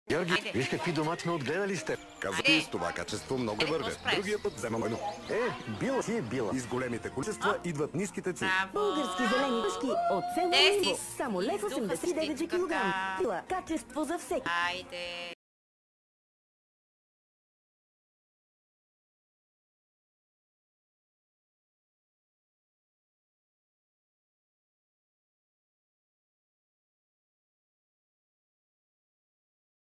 Георги, Айде. виж какви домати отгледали сте. Казвай, с това качество много Айде, вървя. какво правиш? Другия път вземам едно. Била си е била. И с големите количества идват ниските цени. Браво! Български зелени пъшки от село Те Ниво. си Само лев издуха 89 за стиката. килограм. Сила, качество за всеки. Айде!